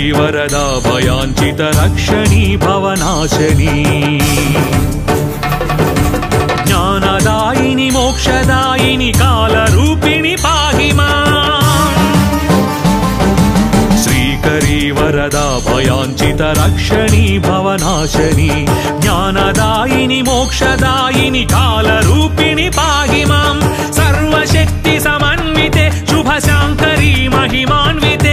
वरदा भयाञ्चित रक्षणी भवनाशनी ज्ञानदायिनी मोक्षदायिनी कालरूपिणी पाहि माम् श्रीकरी वरदा भयाञ्चित रक्षणी भवनाशनी ज्ञानदायिनी मोक्षदायिनी कालरूपिणी पाहि माम् सर्वशक्ति समन्विते शुभशाङ्करी महिमान्विते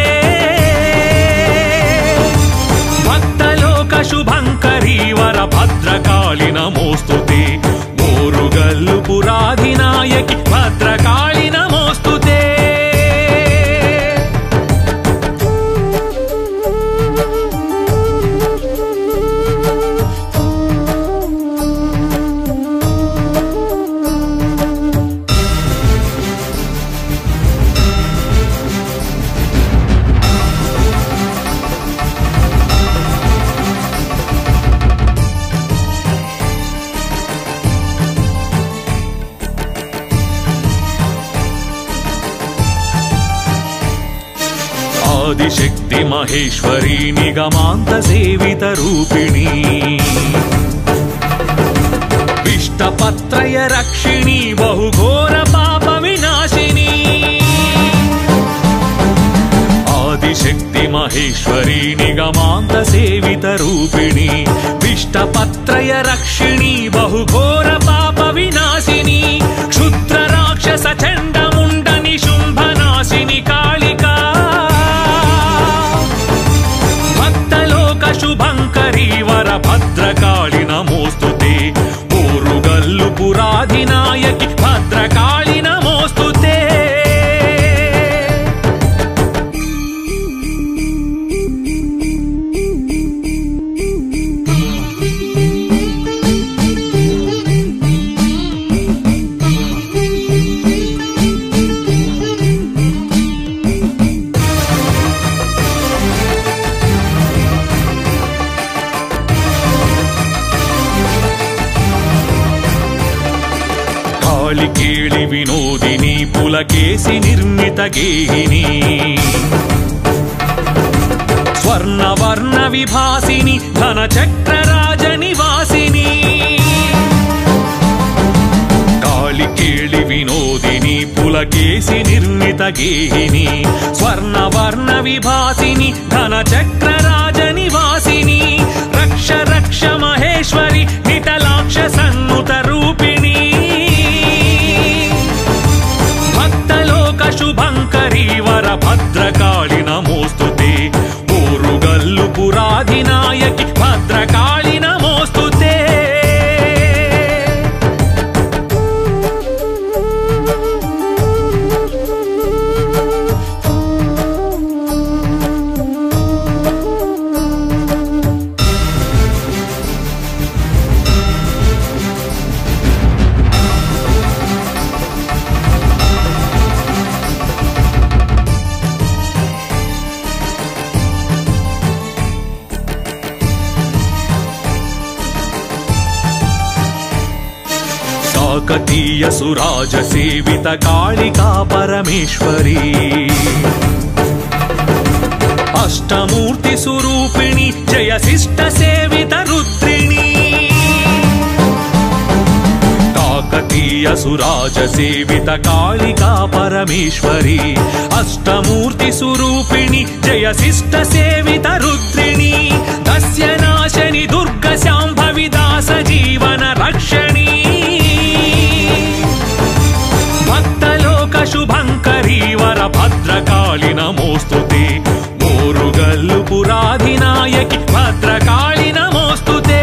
भक्तलोक शुभङ्करी वरभद्रकाली नमोस्तुते ओरुगल्लु पुराधिनायकि भद्रकाली नमोस्तुते आदिशक्ति महेश्वरी निगमान्त सेवित रूपिणी विष्टपत्रय रक्षिणी बहुघोर पाप विनाशिनी आदिशक्ति महेश्वरी निगमान्त सेवित रूपिणी विष्टपत्रय रक्षिणी बहुघोर पाप विनाशिनी क्षुद्र राक्षस चंड मुंड निशुंभनाशिनी कालिका शुभंकरी वरभद्रकाली नमोस्तुते ओरुगल्लु पुराधिनायकि भद्रकाली नमोस्तुते केळि विनोदिनी पुलकेशि निर्मित गेहिनी स्वर्णवर्ण विभासिनी धनचक्र राजनिवासिनी काळि केळि विनोदिनी पुलकेशि निर्मित गेहिनी स्वर्णवर्ण विभासिनी धनचक्र राजनिवासिनी रक्ष रक्ष महेश्वरी निटलाक्ष सन्नुत रूपिणी शुभंकरी वरभद्रकाली नमोस्तुते ओरुगल्लु पुराधिनायकि भद्रकाली नमोस्तुते काकतीय सुराज सेवित कालिका परमेश्वरी अष्टमूर्ति स्वरूपिणी जय शिष्ट सेवित रुद्रिणी काकतीय सुराज सेवित कालिका परमेश्वरी अष्टमूर्ति स्वरूपिणी जय शिष्ट सेवित रुद्रिणी दस्य नाशनि दुर्ग शाम्भवी दास जीवन रक्षणी शुभंकरी वरभद्रकाली नमोस्तुते ओरुगल्लु पुराधिनायकि भद्रकाली नमोस्तुते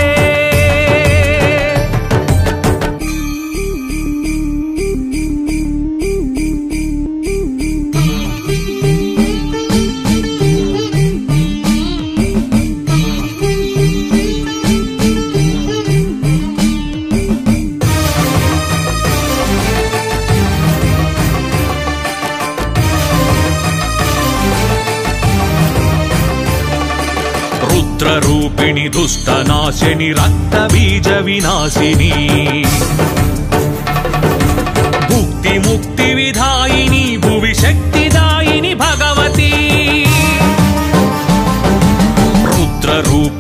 रूपिणी दुष्टनाशिनी रक्त बीज विनाशिनी भुक्ति मुक्ति विधायिनी भुवि शक्तिदायिनी भगवती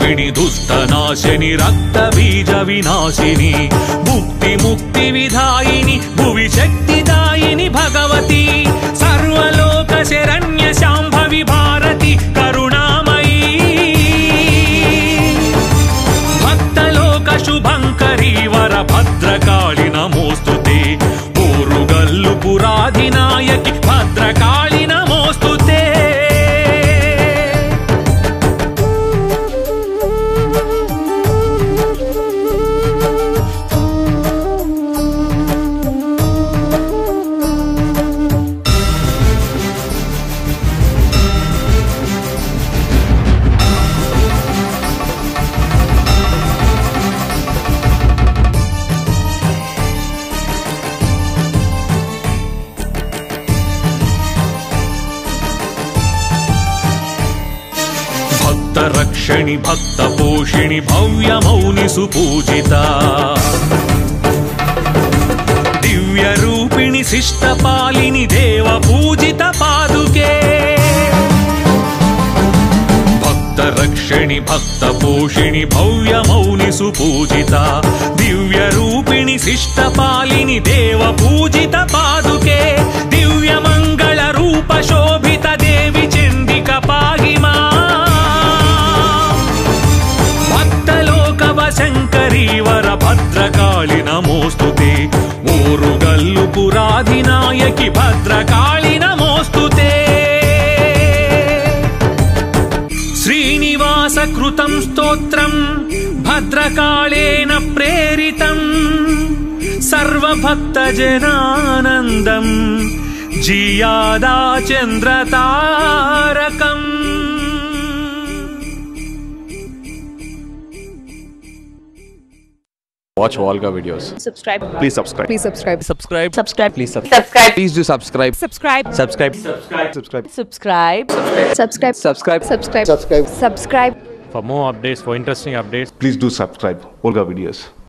రూపిణి దుష్టనాశిని రక్త బీజ వినాశిని ముక్తి ముక్తి విధాయిని భువి శక్తిదాయిని భగవతి సర్వలోక శరణ్య శాంభవి భారతి కరుణామయీ భక్తలోక శుభంకరీ వర భద్రకాళి నమోస్తుతే ఓరుగల్లు పురాధినాయకి భద్రకాళి నమోస్తుతే రక్షణి భక్త పోషిణి భవ్య మౌని సుపూజిత దివ్య రూపిణి శిష్టపాలిని దేవ పూజిత పాదుకే భక్త రక్షణి భక్త పోషిణి భవ్య మౌని సుపూజిత దివ్య రూపిణి శిష్టపాలిని దేవ పూజిత పాదుకే దివ్య మంగళ రూప శోభిత దేవి చండిక పాహిమా శంకరీ వర భద్రకాళి నమోస్తుతే ఓరుగల్లు పురాధినాయకి భద్రకాళి నమోస్తుతే శ్రీనివాస కృతం స్తోత్రం భద్రకాళేన ప్రేరితం సర్వభక్త జనానందం జియాదా చంద్రతారకం Watch Volga videos. Subscribe. Please subscribe. Please subscribe. Subscribe. Subscribe. Please subscribe. Subscribe. Please do subscribe. Subscribe. Subscribe. Subscribe. Subscribe. Subscribe. Subscribe. Subscribe. Subscribe. Subscribe. Subscribe. For more updates, for interesting updates, Please do subscribe. Volga videos.